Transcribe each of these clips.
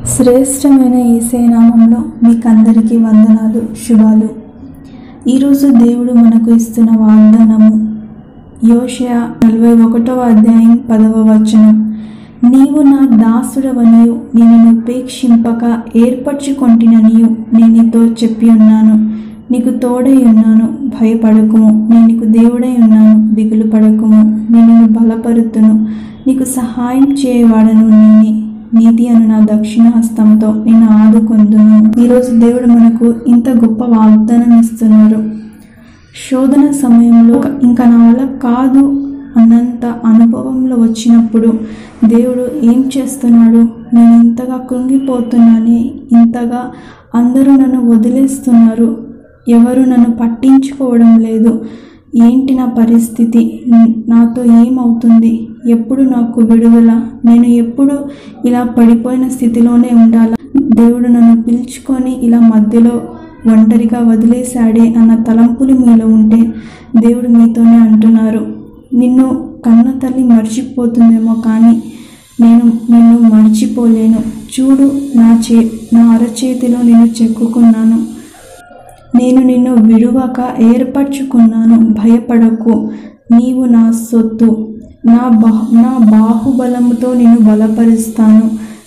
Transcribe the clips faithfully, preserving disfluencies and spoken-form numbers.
శ్రేష్టమైన యేసయ్య నామములో మీకందరికీ వందనాలు, శుభాలు. ఈరోజు దేవుడు మనకు ఇస్తున్న వాగ్దానము యోషయా నలభై ఒకటవ అధ్యాయం పదవ వచనం. నీవు నా దాసుడవనియు నేను ఉపేక్షింపక ఏర్పరచుకొంటిననియు నేను నీతో చెప్పి ఉన్నాను. నీకు తోడై ఉన్నాను, భయపడకుము. నేను నీకు దేవుడై ఉన్నాను, దిగులు పడకుము. నేను నిన్ను బలపరుతును, నీకు సహాయం చేయవాడను నేనే. నీతి అను నా దక్షిణ హస్తంతో నేను ఆదుకొందును. ఈరోజు దేవుడు మనకు ఇంత గొప్ప వాగ్దానం ఇస్తున్నారు. శోధన సమయంలో ఇంకా నా వల్ల కాదు అన్నంత అనుభవంలో వచ్చినప్పుడు దేవుడు ఏం చేస్తున్నాడు? నేను ఇంతగా కృంగిపోతున్నానే, ఇంతగా అందరూ నన్ను వదిలేస్తున్నారు, ఎవరు నన్ను పట్టించుకోవడం లేదు, ఏంటి నా పరిస్థితి, నాతో ఏమవుతుంది, ఎప్పుడు నాకు విడుదల, నేను ఎప్పుడు ఇలా పడిపోయిన స్థితిలోనే ఉండాలా, దేవుడు నన్ను పిలుచుకొని ఇలా మధ్యలో ఒంటరిగా వదిలేశాడే అన్న తలంపులు మీలో ఉంటే దేవుడు మీతోనే అంటున్నారు, నిన్ను కన్న తల్లి మర్చిపోతుందేమో కానీ నేను నిన్ను మర్చిపోలేను. చూడు, నా చే నా అరచేతిలో నేను చెక్కుకున్నాను, నేను నిన్ను విడువక ఏర్పరచుకున్నాను. భయపడకు, నీవు నా సొత్తు, నా బా నా బాహుబలముతో నేను బలపరుస్తాను,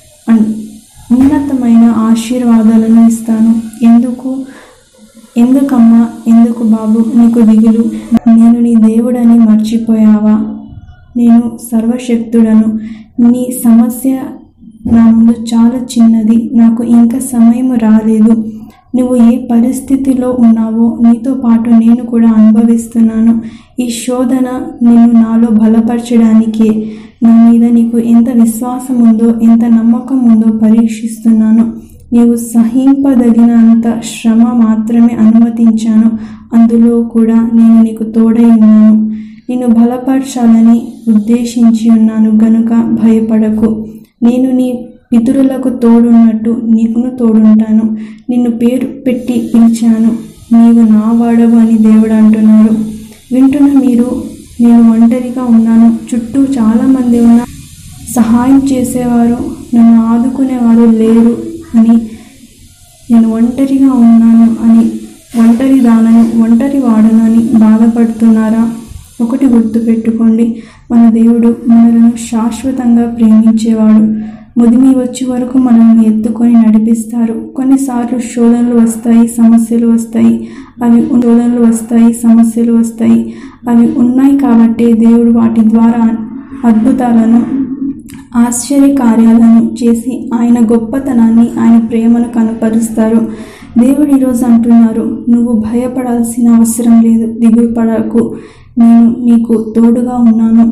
ఉన్నతమైన ఆశీర్వాదాలను ఇస్తాను. ఎందుకు ఎందుకమ్మా ఎందుకు బాబు నీకు దిగులు? నేను నీ దేవుడని మర్చిపోయావా? నేను సర్వశక్తుడను. నీ సమస్య నా ముందు చాలా చిన్నది, నాకు ఇంకా సమయం రాలేదు. నువ్వు ఏ పరిస్థితిలో ఉన్నావో నీతో పాటు నేను కూడా అనుభవిస్తున్నాను. ఈ శోధన నిన్ను నాలో బలపరచడానికే. నా మీద నీకు ఎంత విశ్వాసం ఉందో, ఎంత నమ్మకం ఉందో పరీక్షిస్తున్నాను. నీవు సహింపదగినంత శ్రమ మాత్రమే అనుమతించాను, అందులో కూడా నేను నీకు తోడై ఉన్నాను. నిన్ను బలపరచాలని ఉద్దేశించి ఉన్నాను గనుక భయపడకు. నేను నీ పితరులకు తోడున్నట్టు నీకును తోడుంటాను. నిన్ను పేరు పెట్టి పిలిచాను, నీవు నా వాడవు అని దేవుడు అంటున్నారు. వింటున్న మీరు, నేను ఒంటరిగా ఉన్నాను, చుట్టూ చాలామంది ఉన్న సహాయం చేసేవారు, నన్ను ఆదుకునేవారు లేరు అని, నేను ఒంటరిగా ఉన్నాను అని, ఒంటరి దానను ఒంటరి వాడను అని బాధపడుతున్నారా? ఒకటి గుర్తుపెట్టుకోండి, మన దేవుడు మనలను శాశ్వతంగా ప్రేమించేవాడు. ముదిమి వచ్చే వరకు మనల్ని ఎత్తుకొని నడిపిస్తారు. కొన్నిసార్లు శోధనలు వస్తాయి, సమస్యలు వస్తాయి. అవి శోధనలు వస్తాయి, సమస్యలు వస్తాయి. అవి ఉన్నాయి కాబట్టి దేవుడు వాటి ద్వారా అద్భుతాలను, ఆశ్చర్య కార్యాలను చేసి ఆయన గొప్పతనాన్ని, ఆయన ప్రేమను కనపరుస్తారు. దేవుడు ఈరోజు అంటున్నారు, నువ్వు భయపడాల్సిన అవసరం లేదు, దిగులు పడకు, నేను నీకు తోడుగా ఉన్నాను.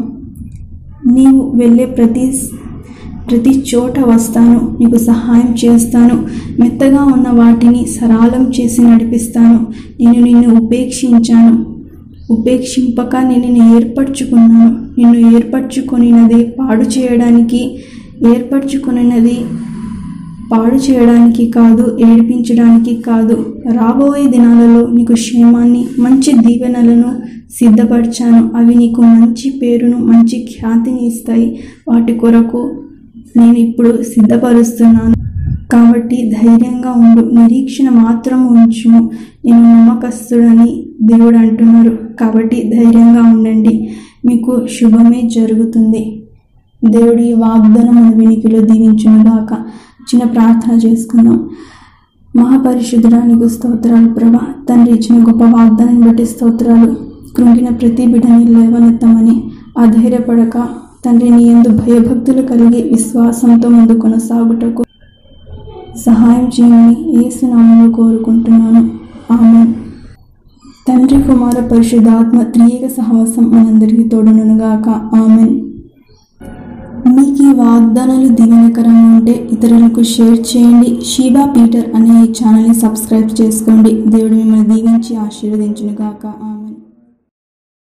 నీవు వెళ్ళే ప్రతి ప్రతి చోట వస్తాను, నీకు సహాయం చేస్తాను. మెత్తగా ఉన్న వాటిని సరళం చేసి నడిపిస్తాను. నేను నిన్ను ఉపేక్షించాను, ఉపేక్షింపక నేను నిన్ను ఏర్పరచుకున్నాను. నిన్ను ఏర్పరచుకొనినది పాడు చేయడానికి, ఏర్పరచుకొనినది పాడు చేయడానికి కాదు, ఏడిపించడానికి కాదు. రాబోయే దినాలలో నీకు క్షేమాన్ని, మంచి దీవెనలను సిద్ధపరిచాను. అవి నీకు మంచి పేరును, మంచి ఖ్యాతిని ఇస్తాయి. వాటి కొరకు నేను ఇప్పుడు సిద్ధపరుస్తున్నాను. కాబట్టి ధైర్యంగా ఉండు, నిరీక్షణ మాత్రం ఉంచుము. నేను నమ్మకస్తుడని దేవుడు అంటున్నారు. కాబట్టి ధైర్యంగా ఉండండి, మీకు శుభమే జరుగుతుంది. దేవుడి వాగ్దానం మన వినికిలో దీవించునుగాక. చిన్న ప్రార్థన చేసుకుందాం. మహాపరిశుద్ధుడా, నీకు స్తోత్రాలు ప్రభా. తండ్రి ఇచ్చిన గొప్ప వాగ్దానం బట్టి స్తోత్రాలు. కృంగిన ప్రతి బిడ్డని లేవనెత్తమని, అధైర్యపడక తండ్రి నీ యందు భయభక్తులు కలిగి విశ్వాసంతో ముందు కొనసాగుటకు సహాయం చేయమని యేసు నామములో కోరుకుంటున్నాను. ఆమేన్. తండ్రి, కుమార, పరిశుద్ధాత్మ త్రియేక సహవాసం మనందరికీ తోడునుగాక. ఆమేన్. మీకు ఈ వాగ్దానాలు దీవెనకరంగా ఉంటే ఇతరులకు షేర్ చేయండి. షీబా పీటర్ అనే ఈ ఛానల్ని సబ్స్క్రైబ్ చేసుకోండి. దేవుడు మిమ్మల్ని దీవించి ఆశీర్వదించునుగాక. ఆమేన్.